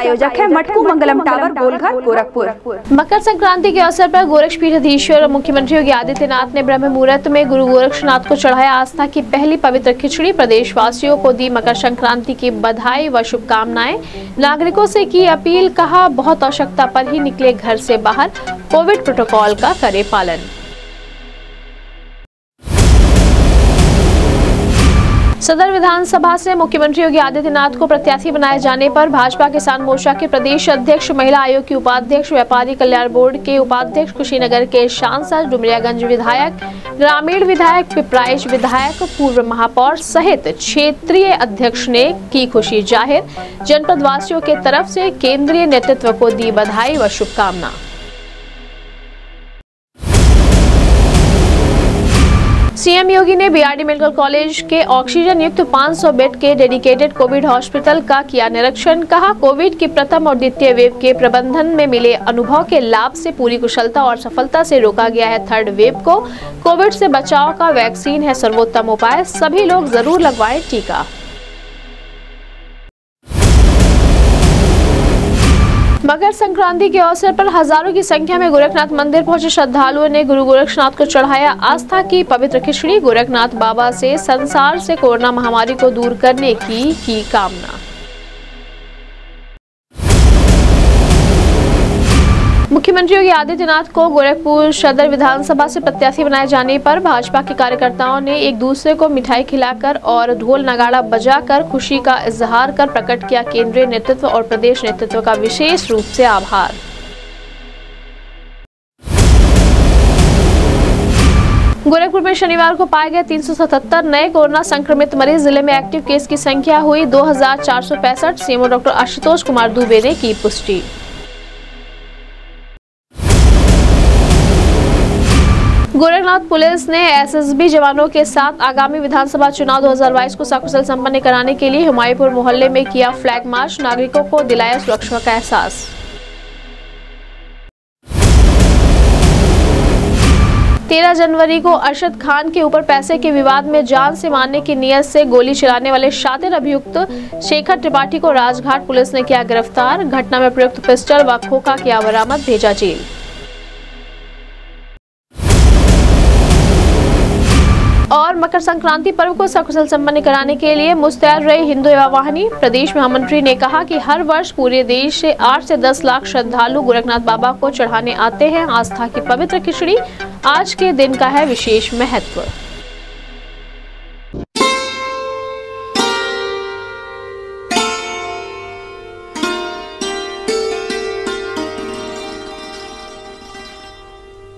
आयोजक है मटकू मंगलम टावर, गोलघर, गोरखपुर। मकर संक्रांति के अवसर पर गोरक्षपीठाधीश्वर मुख्यमंत्री योगी आदित्यनाथ ने ब्रह्म मुहूर्त में गुरु गोरक्षनाथ को चढ़ाया आस्था की पहली पवित्र खिचड़ी। प्रदेशवासियों को दी मकर संक्रांति की बधाई व शुभकामनाएं। नागरिकों से की अपील, कहा बहुत आवश्यकता पर ही निकले घर से बाहर, कोविड प्रोटोकॉल का करे पालन। सदर विधानसभा से मुख्यमंत्री योगी आदित्यनाथ को प्रत्याशी बनाए जाने पर भाजपा किसान मोर्चा के प्रदेश अध्यक्ष, महिला आयोग की उपाध्यक्ष, व्यापारी कल्याण बोर्ड के उपाध्यक्ष, कुशीनगर के सांसद, डुमरियागंज विधायक, ग्रामीण विधायक, पिपराइच विधायक, पूर्व महापौर सहित क्षेत्रीय अध्यक्ष ने की खुशी जाहिर। जनपद वासियों के तरफ से केंद्रीय नेतृत्व को दी बधाई व शुभकामना। सीएम योगी ने बीआरडी मेडिकल कॉलेज के ऑक्सीजन युक्त 500 बेड के डेडिकेटेड कोविड हॉस्पिटल का किया निरीक्षण। कहा कोविड की प्रथम और द्वितीय वेव के प्रबंधन में मिले अनुभव के लाभ से पूरी कुशलता और सफलता से रोका गया है थर्ड वेव को। कोविड से बचाव का वैक्सीन है सर्वोत्तम उपाय, सभी लोग जरूर लगवाएं टीका। मकर संक्रांति के अवसर पर हजारों की संख्या में गोरखनाथ मंदिर पहुंचे श्रद्धालुओं ने गुरु गोरक्षनाथ को चढ़ाया आस्था की पवित्र खिचड़ी। गोरखनाथ बाबा से संसार से कोरोना महामारी को दूर करने की कामना। मुख्यमंत्री योगी आदित्यनाथ को गोरखपुर सदर विधानसभा से प्रत्याशी बनाए जाने पर भाजपा के कार्यकर्ताओं ने एक दूसरे को मिठाई खिलाकर और ढोल नगाड़ा बजाकर खुशी का इजहार कर प्रकट किया केंद्रीय नेतृत्व और प्रदेश नेतृत्व का विशेष रूप से आभार। गोरखपुर में शनिवार को पाए गए 377 नए कोरोना संक्रमित मरीज। जिले में एक्टिव केस की संख्या हुई 2465। सीएमओ डॉक्टर आशुतोष कुमार दुबे ने की पुष्टि। गोरखनाथ पुलिस ने एसएसबी जवानों के साथ आगामी विधानसभा चुनाव 2022 को सकुशल संपन्न कराने के लिए हुमायूंपुर मोहल्ले में किया फ्लैग मार्च। नागरिकों को दिलाया सुरक्षा का एहसास। 13 जनवरी को अरशद खान के ऊपर पैसे के विवाद में जान से मारने की नियत से गोली चलाने वाले शातिर अभियुक्त शेखर त्रिपाठी को राजघाट पुलिस ने किया गिरफ्तार। घटना में प्रयुक्त पिस्टल व खोखा किया बरामद, भेजा जेल। और मकर संक्रांति पर्व को सकुशल संपन्न कराने के लिए मुस्तैद रहे हिंदू एवं वाहिनी। प्रदेश महामंत्री ने कहा कि हर वर्ष पूरे देश से 8 से 10 लाख श्रद्धालु गोरखनाथ बाबा को चढ़ाने आते हैं आस्था की पवित्र खिचड़ी। आज के दिन का है विशेष महत्व।